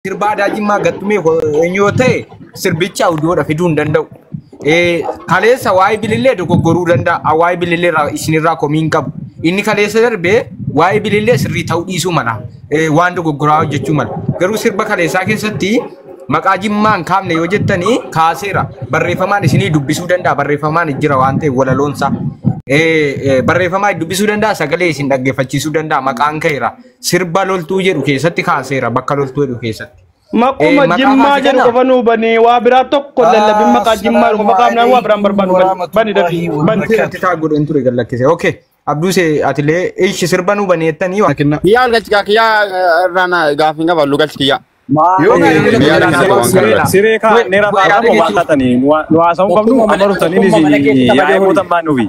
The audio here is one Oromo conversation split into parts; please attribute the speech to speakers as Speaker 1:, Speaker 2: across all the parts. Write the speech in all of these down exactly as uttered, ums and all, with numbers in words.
Speaker 1: sirba aadaa Jimmaa gattumee eenyoo ta'e sirbicha audioodha fiduu hin danda'u. Eh kaleessa waa'ee bilillee dogoggoruu danda'a. Waa'ee bilillee isinirraa komiin qabu. Inni kaleessa darbee waa'ee bilillee sirrii ta'uu dhiisuu mala. Eh waan dogoggoraa hojjechuu mala. Garuu sirba kaleessaa keessatti maqaa Jimmaan kaafne yoo jettanii kaaseera. Barreeffamaan isinii dubbisuu danda'a. Barreeffamaan jira waan ta'eef walaloonsa. Eh barreeffamaan dubbisuu danda'a. Sagalee isin dhaggeeffachiisuu danda'a. Maqaan ka'eera. Sirba loltuu jedhu keessatti kaaseera. Bakka loltuu jedhu keessatti.
Speaker 2: Makuma Jimmaa jedhu qofa nu bani waa biraa tokko lallabi maqaa Jimmaa qofa qaamnaan waa biraan barbaadu bani dabi bani
Speaker 1: taa godhan ture gallakkise. Okay. Abduse atile ishi sirba nu bani ettanii waa kenna.
Speaker 3: Yaa galchika kiyaa rana gaafin gaba lu galchika.
Speaker 2: Yoo siree ka neera baaraa mo waaqatanii nu haasa'uu qabnu amaru tanii ni yaa mootan baan nubi.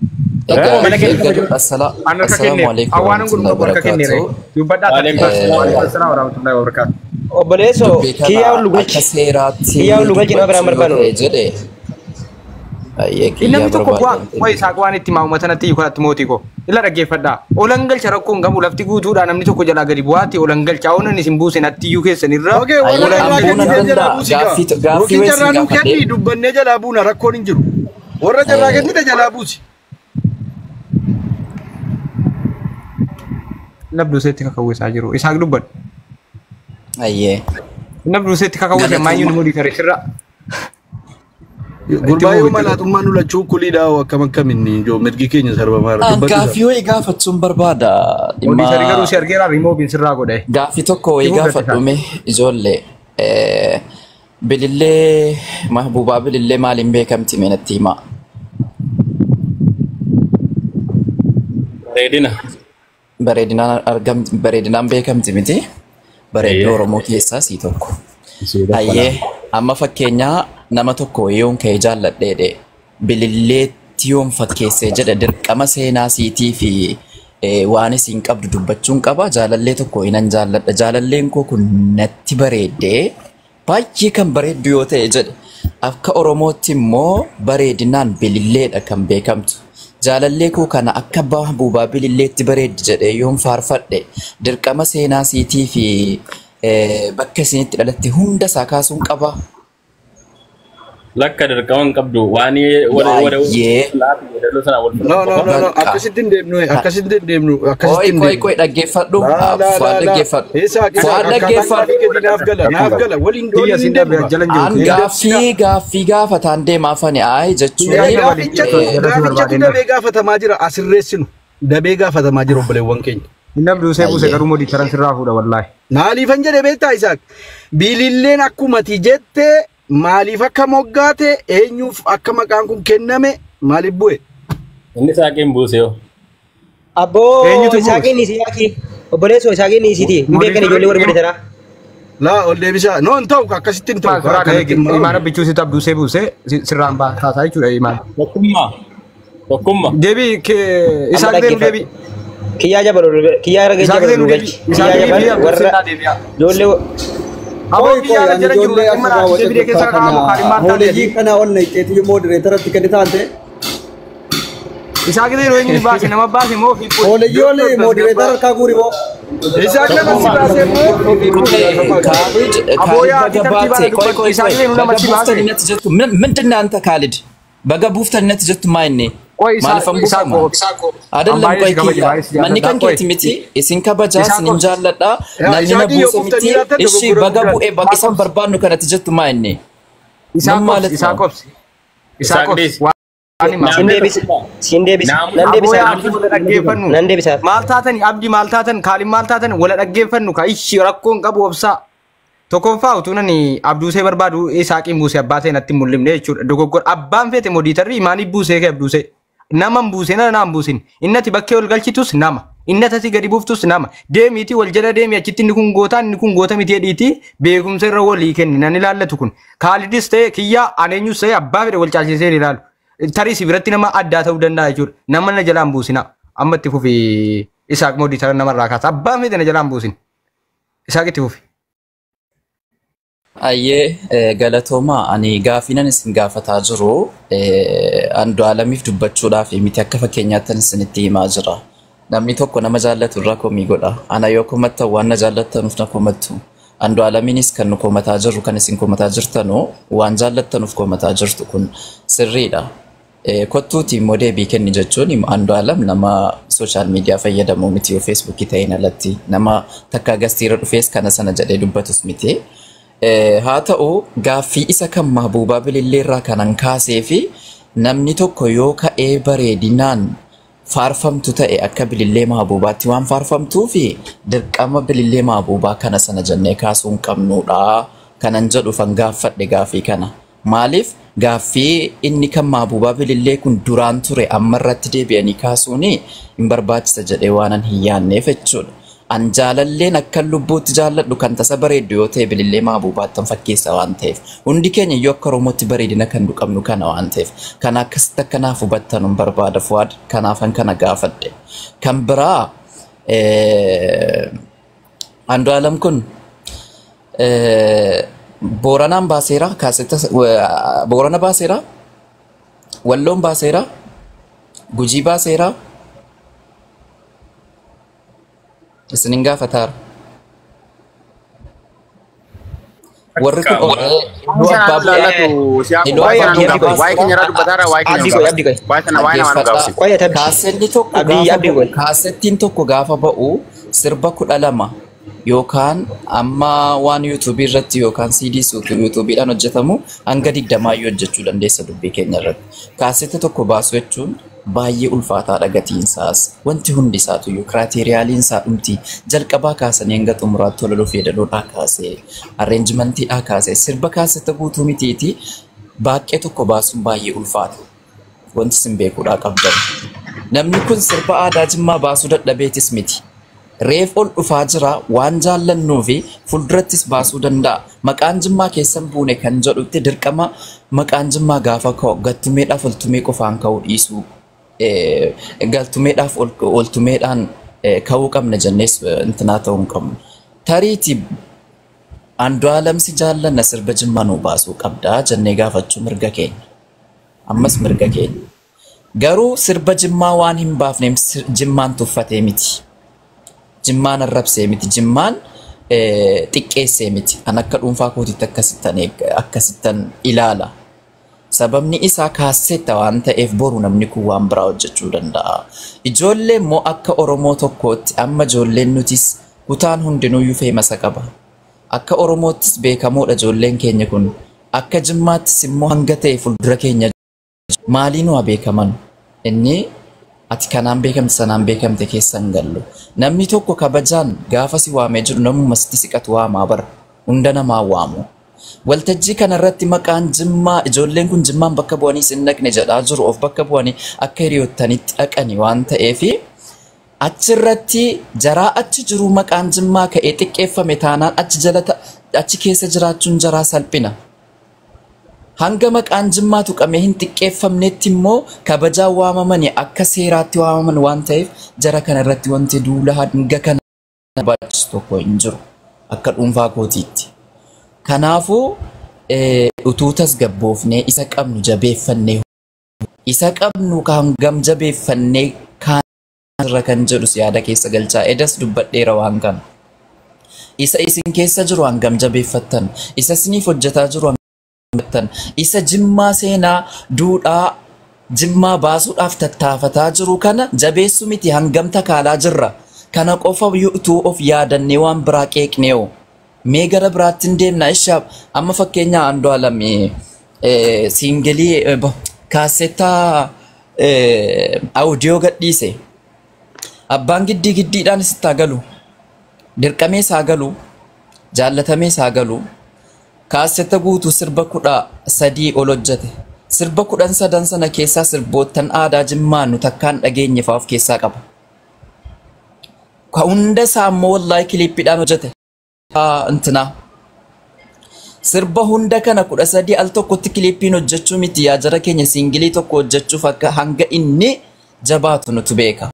Speaker 4: Assalamu alaikum.
Speaker 1: Awwaanun kun bakka kennere. Yubbadhaa assalamu warahmatullahi wabarakatuh.
Speaker 5: Obboleesso kiyaa lugalchi kiyaa lugalchi na biraan barbaadu
Speaker 4: jedhe
Speaker 1: inni tokko bu'aa way isaaq waan itti maamumatanatti yuukaatti mootii ko illa dhaggeeffadhaa olan galcha rakkoon gamu lafti guutuudha namni tokko jalaa gadi bu'aatti olan galcha onan isin buuse natti yuu keessanirra
Speaker 2: gaaffii jarraa nu kenni dubbannee jalaa buuna rakkoon hin jiru warra jarraa kennite jalaa buusi
Speaker 1: nabdu seetti kakawweesaa jiru isaaq dubbadhu.
Speaker 4: Aye.
Speaker 1: Nabdu seetti kakawweesaa maayuun immoo dhiikare sirra.
Speaker 2: Gurbaayoo malaatummaa nu lachuu kuliidhaa akkam akkaminni joo mirgi keenya sarbamaa
Speaker 4: dubbatu. Gaaffii wayii gaafachuun barbaada.
Speaker 1: Odii sari garuu si argeera rimoobiin sirraa godhe.
Speaker 4: Gaaffii tokko wayii gaafadhume ijoollee bilillee mahbuubaa bilillee maaliin beekamti meenatti himaa?
Speaker 3: Bareedina.
Speaker 4: Bareedinaan argamti bareedinaan beekamti miti. Bareedina Oromoo keessaa si tokko. Ayyee amma fakkeenyaa nama tokko yoon ka'ee jaalladheedhe bililleetti yoon fakkeessee jedha dirqama seenaa siitii fi waan isin qabdu dubbachuun qaba jaalallee tokko hinan jaalladha jaalalleen koo kun natti bareeddee baay'ee kan bareeddu yoo ta'e jedha akka Oromootti immoo bareedinaan bililleedha kan beekamtu. Jaalallee koo kana akka mahbuubaa bililleetti bareeddi jedhee yoon faarfadhe dirqama seenaa siitii fi bakka isinitti dhalatte hunda isaa kaasuun qaba.
Speaker 3: Lakka dirqama hin qabdu waan wada wada
Speaker 2: no no no akkasitti hin deemnu akkasitti hin deemnu akkasitti hin
Speaker 4: deemnu koy dhaggeeffadhu fu'aad dhaggeeffadhu fu'aad dhaggeeffadhu
Speaker 2: naaf gala naaf gala waliin waliin deemnu
Speaker 4: gaaffii gaaffii gaafataan deemaafani ay jechuun
Speaker 2: gaaficha dabee gaafatamaa jira asirreessinu dabee gaafatamaa jira obboleewwan keenya.
Speaker 1: Namni duusee buuse garuu modii taran sirraa fuudha wallaahi.
Speaker 2: Maaliifan jedhe beektaa Isaaq bililleen akkumati jette maaliif akka moggaate eenyuuf akka maqaan kun kenname maaliif bu'e?
Speaker 3: Inni Isaaqin buuse yoo.
Speaker 5: Abboo Isaaqin isiyaaki obboleessoo Isaaqin isiti hin beekan ijoollee warra godhatara.
Speaker 2: Laa ol deebisa no hin ta'u akkasitti hin ta'u.
Speaker 1: Imaana bichuu si tabduusee buuse sirraan baasaa jechuudha imaan.
Speaker 3: Tokkummaa tokkummaa.
Speaker 1: Deebii Isaaq deemu deebii.
Speaker 5: Kiyaa jabal kiyaa raga jabal lugalchi kiyaa jabal warra ijoollee
Speaker 6: Aboy ko yan ijoollee akka raawwate hooleejii kana ol naqxeetu yoo modereetaratti kan taate
Speaker 1: Isaaq deenu eenyu baase nama baase moo fi
Speaker 6: hooleejii ol modereetara ka guuri moo
Speaker 2: Isaaq nama si baase moo
Speaker 4: Aboya gabaate koy koy Isaaq deenu nama si baase natti jettu ምንድን ነው አንተ ካሊድ በገቡፍተን ነtti jettu maayne Malifan busama. Adallam koy kiya. Manni kan keeti miti isin kabaja sinin jaalladha. Namni na buuse miti ishi baga bu'ee bakka isan barbaannu kanatti jettu maayne.
Speaker 1: Isaa qobsi. Isaa qobsi. Isaa qobsi.
Speaker 5: Sindeebis sindeebis nan deebisa nan deebisa
Speaker 1: maal taatan abdi maal taatan kaalin maal taatan wala dhaggeeffannu ka ishi rakkoon qabu obsaa. Tokkoffaa utuunani abduusee barbaadu Isaaqiin buuse abbaatee natti mul'imne jechuudha. Dogoggora abbaan feete modiitarri maaliif buusee kee abduusee? Nama buusee na nama buusin. Innati bakkee ol galchitus nama. Innatati gadi buuftus nama. Deemiiti wal jala deemi achitti inni kun goota inni kun goota miti hedhiiti beekumsa irra walii kenni nan ilaallatu kun. Kaalidis ta'e kiyyaa aneenyus ta'e abbaa fedhe wal caalchisee ilaalu. Tarii si biratti nama addaa ta'uu danda'a jechuudha. Nama na jalaan buusina. Amma itti fufi Isaaq modiitara namarraa kaasa. Abbaan feete na jalaan buusin. Isaaq itti fufi.
Speaker 4: Ayyee galatooma ani gaafiinan isin gaafataa jiru andu alamiif dubbachuudhaaf miti akka fakkeenyaattan isinitti himaa jira. Namni tokko nama jaallatu irraa komii godha. Ana yoo komatta waan na jaallattanuuf na komattu. Andu alaminis kan nu komataa jirru kan isin komataa jirtanu waan jaallattanuuf komataa jirtu kun sirriidha. Kottuuti immoo deebii kenni jechuun andu alam nama social media fayyadamu miti yoo Facebook ta'in alatti nama takka agastiira dhufees kana sana jedhee dubbatus miti. Haa ta'u gaaffii isa kan Mahbuubaa Bililleerraa kanan kaasee fi namni tokko yoo ka'ee bareedinaan faarfamtu ta'e akka Bilillee Mahbuubaatti waan faarfamtuu fi dirqama Bilillee Mahbuubaa kana sana jennee kaasuu hin qabnuudha kanan jedhu fan gaaffadhe gaaffii kana. Maaliif gaaffii inni kan Mahbuubaa Bilillee kun duraan ture amma irratti deebi'anii kaasuuni hin barbaachisa jedhee waanan hin yaanneef jechuudha. An jaalalleen akka lubbuutti jaalladhu kan tasa bareeddu yoo ta'e Bilillee Mahbuubaattan fakkeessa waan ta'eef hundi keenya yoo akka Oromootti bareedina kan qabnu kana waan ta'eef kan akkasitti akkanaaf hubattan hin barbaada Fuwaad kanaafan kana gaafadhe. Kan biraa Andu'aalam kun Booranaan baaseera kaasetta Boorana baaseera Walloon baaseera Gujii baaseera isinin gaafatar warri kun kaasettiin tokko gaafa ba'u sirba kudha lama yookaan amma waan YouTube irratti yookaan C D YouTube dhaan hojjetamu hanga digdamaayyuu hojjechuu dandeessa dubbii keenya irratti. Kaasetta tokko baasu jechuun baay'ee ulfaataadha gatiinsaas wanti hundi isaatu iyyuu kiraateriyaaliin isaa dhumti jalqabaa kaasanii hanga xumuraatti tololuu fi yedaloodhaa kaasee arreenjimentiidhaa kaasee sirba kaasetta guutuu mitiiti baaqee tokko baasuun baay'ee ulfaata wanti sin beekuudhaa qabdan. Namni kun sirba aadaa Jimmaa baasuu dadhabeetis miti. Reef ol dhufaa jira waan jaallannuu fi fuldurattis baasuu danda'a. Maqaan Jimmaa keessan buune kan jedhutti dirqama maqaan Jimmaa gaafa ka'u galtumeedhaaf oltumee qofaan ka'uu dhiisuu galtumeedhaaf oltumeedhaan ka'uu qabna jennees intinaa ta'uu hin qabnu. Tariiti Andu'aalam si jaallanna sirba Jimmaa nuu baasuu qabdaa jennee gaafachuu mirga keenya. Ammas mirga keenya. Garuu sirba Jimmaa waan hin baafneef Jimmaan tuffatee miti. Jimmaan arrabsee miti. Jimmaan xiqqeessee miti. An akka dhuunfaa kootitti akkasittan ilaala. Sababni isaa kaasetta waan ta'eef boru namni kun waan biraa hojjechuu danda'a. Ijoollee immoo akka Oromoo tokkootti amma ijoolleen nutis kutaan hundinuyyuu feemasa qaba. Akka Oromoottis beekamoodha ijoolleen keenya kun. Akka Jimmaattis immoo hanga ta'e fuuldura keenya maaliin waa beekaman. Inni ati kanaan beekamte sanaan beekamte keessan gallu. Namni tokko kabajaan gaafa si waamee jiru namuma sitti siqatu waamaa bara. Hunda namaa waamu. Waltajjii kanarratti maqaan Jimmaa ijoolleen kun Jimmaan bakka bu'anii sin dhaqne jedhaa jiru of bakka bu'anii akka hiriyottanitti dhaqani waan ta'eef achirratti jaraa achi jiru maqaan Jimmaa ka'ee xiqqeeffame taanaan achi jala achi keessa jiraachuun jaraa salphina. Hanga maqaan Jimmaa tuqamee hin xiqqeeffamnetti immoo kabajaa waamamanii akka seeraatti waamaman waan ta'eef jara kanarratti wanti duula hanga kana barbaachisu tokko hin jiru akka dhuunfaa kootiitti. Kanaafuu utuu tasgabboofnee isa qabnu jabeeffannee isa qabnu hangam jabeeffannee kan irra kan jedhu yaada keessa galchaa edas dubbadheera waan kana. Isa isin keessa jiru hangam jabeeffattan isa isiniif hojjetaa jiru isa Jimmaa seenaa duudhaa Jimmaa baasuudhaaf tattaafataa jiru kana jabeessu miti hangam takaalaa jirra. Kana qofa utuu of yaadannee waan biraa qeeqnee'u. Mee gara biraattiin deemna ishaaf amma fakkeenya Andu'aalam siingelii kaasettaa audio gadhiise. Abbaan giddii giddiidhaan sitti haa galu. Dirqamee isaa galu. Jaallatamee isaa galu. Kaasetta guutuu sirba kudha sadii ol hojjete. Sirba kudhan sadan sana keessaa sirboottan aadaa Jimmaa nu takkaan dhageenye fa'aa of keessaa qaba. Hunda isaa ammoo wallaahi kiliippiidhaan hojjete. Intina sirba hunda kana kudha sadii al tokkotti kiliippiin hojjechuu miti yaa jara keenya siingilii tokko hojjechuuf akka hanga inni jabaatu nutu beeka.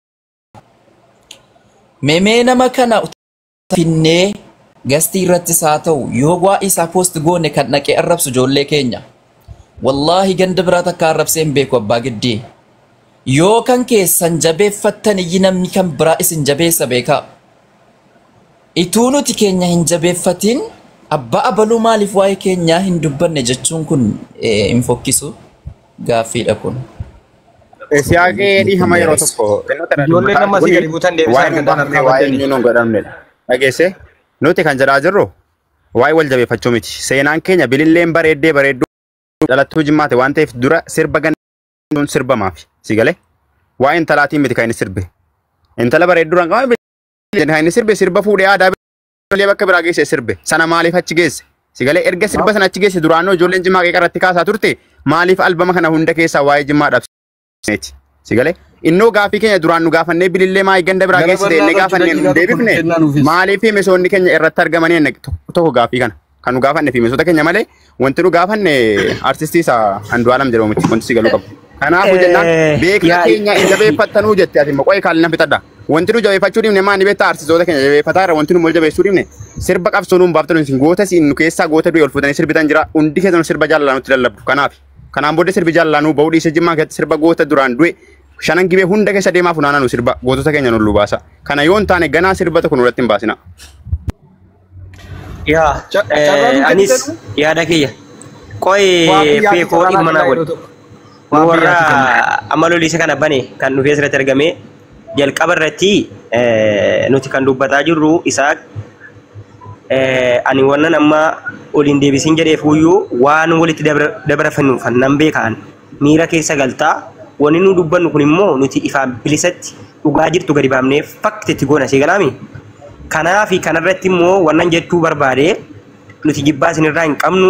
Speaker 4: Memee nama kana finnee gastii irrattis haa ta'u yoo waa isaa poost goone kan dhaqee arrabsu ijoollee keenya. Wallaahi ganda biraa takka arrabsee hin beeku abbaa giddii. Yoo kan keessan jabeeffattan iyyi namni kan biraa isin jabeessa beekaa. Ituu nuti keenya hin jabeeffatin abbaa abaluu maaliif waa'ee keenyaa hin dubbanne jechuun kun hin fokkisu gaaffiidha kun.
Speaker 3: Siyaaqee dhiihama yeroo tokko
Speaker 1: ijoollee nama si gadi buutan deebisaa argataan harkaa
Speaker 3: baddanii nuun godhamnedha. Dhageesse nuti kan jedhaa jirru waa'ee wal jabeeffachuu miti. Seenaan keenya bililleen bareeddee bareedduu dhalattuu jimmaate waan ta'eef dura sirba ganduun sirbamaaf si galee waa'ee intalaatiin miti kan inni sirbe. Intala bareedduudhaan qaba kan inni sirbe sirba fuudhee aadaa ijoollee bakka biraa geesse sirbe sana maaliif achi geesse si galee erga sirba sana achi geesse duraanoo ijoolleen jimmaa qeeqarratti kaasaa turte maaliif albama kana hunda keessaa waa'ee jimmaa dhabsineeti si galee innoo gaafii keenya duraan nu gaafannee bilillee maayii ganda biraa geessite inni gaafannee nu deebifne maaliif meesoonni keenya irratti argamanii tokko gaafii kana kan nu gaafanne fi meesota keenya malee wanti nu gaafanne artistii isaa Andu'aalam jedhamu miti wanti si galuu qabu. Kanaafuu jennaan beekna keenya hin jabeeffattanuu jette ati maqoo kaalina fixadha. Wanti nu jabeeffachuu dhibne maani beektaa artistoota keenya jabeeffataa irra wanti nu wal jabeessuu dhibne sirba qabsoo nuun baaftanu isin goota siin nu keessaa goota du'e ol fuutanii sirbitan jira hundi keessan sirba jaalalaa nutti lallabdu. Kanaaf kanaan booda sirbi jaalalaa nuu ba'uu dhiise jimmaa keessatti sirba goota duraan du'e shanan gibee hunda keessa deemaa funaanaa nu sirba gootota keenya nu baasa. Kana yoo hin taane ganaa sirba tokko nurratti hin baasina.
Speaker 5: Yaa anis yaada kiyya qo'ee beekoo dhimma naa godhe. Warra amalolisa kana bane kan dhufee asirratti argame jalqaba irratti nuti kan dubbataa jirru Isaaq ani wannan amma oliin deebisin jedheef iyyuu waan walitti dabarfannu kan nan beekan miira keessa galtaa wanni nu dubbannu kun immoo nuti ifaan bilisatti dhugaa jirtu gadi baafnee faktitti goona si galaami. Kanaafi kanarratti immoo wannan jechuu barbaade nuti jibbaa isinirraa hin qabnu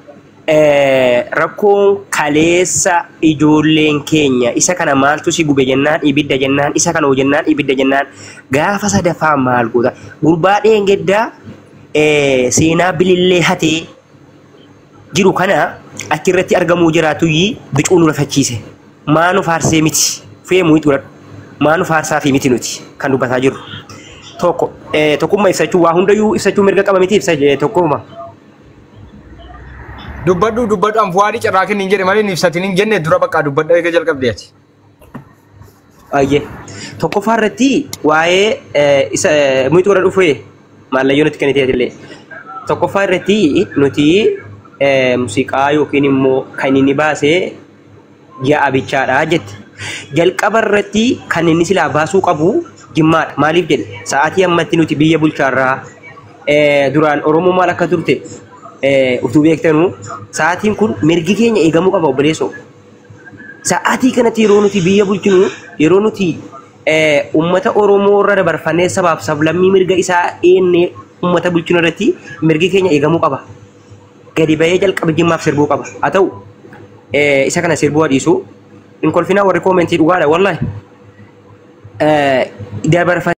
Speaker 5: rakkoon kaleessa ijoolleen keenya isa kana maaltu si gube jennaan ibidda jennaan isa kana hojjennaan ibidda jennaan gaafa sadaffaa maal goota gurbaa dheengeddaa seenaa bilillee hatee jiru kana achirratti argamuu jiraatuyyi bicuu nu lafachiise maanu faarsee miti feemuu itti godhadhu maanu faarsaa fi miti nuti kan dubbataa jirru tokko tokkummaa ibsachuu waa hundayyuu ibsachuu mirga qaba miti ibsa tokkuma.
Speaker 1: Dubbadhu dubbadhu anfuwaadhi carraakin hin jedhe malee ibsatiin hin jenne dura bakka dubbadha eega jalqabdeeti.
Speaker 5: Ayyee tokkoffaa irratti waa'ee isa muytu warra dhufee maallayyoo nuti kan ittiin tokkoffaa irratti nuti muuziqaa yookiin immoo kan inni baasee ja'a bichaadha jette. Jalqaba irratti kan inni silaa baasuu qabu jimmaadha maaliif jedhe sa'aatii ammatti nuti biyya bulchaarraa duraan Oromoo maal akka turte utuu beektanu sa'aatiin kun mirgi keenya eegamuu qaba obboleessoo. Sa'aatii kanatti yeroo nuti biyya bulchinu yeroo nuti uummata Oromoo irra dabarfannee sabaaf sablammii mirga isaa eennee uummata bulchinu irratti mirgi keenya eegamuu qaba. Gadi bahee jalqaba jimmaaf sirbuu qaba. Haa ta'u isa kana sirbuu adiisu hin kolfinaa warri koomentii dhugaadha wallaahi. Dabarfannee